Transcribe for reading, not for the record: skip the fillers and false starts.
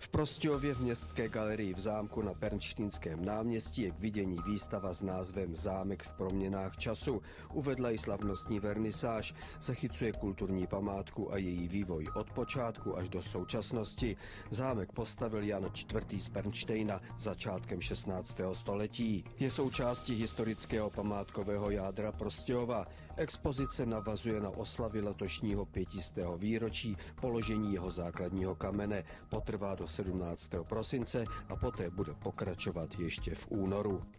V Prostějově v Městské galerii v zámku na Pernštejnském náměstí je k vidění výstava s názvem Zámek v proměnách času. Uvedla ji slavnostní vernisáž, zachycuje kulturní památku a její vývoj od počátku až do současnosti. Zámek postavil Jan IV. Z Pernštejna začátkem 16. století. Je součástí historického památkového jádra Prostějova. Expozice navazuje na oslavy letošního 500. výročí položení jeho základního kamene. Potrvá do 17. prosince a poté bude pokračovat ještě v únoru.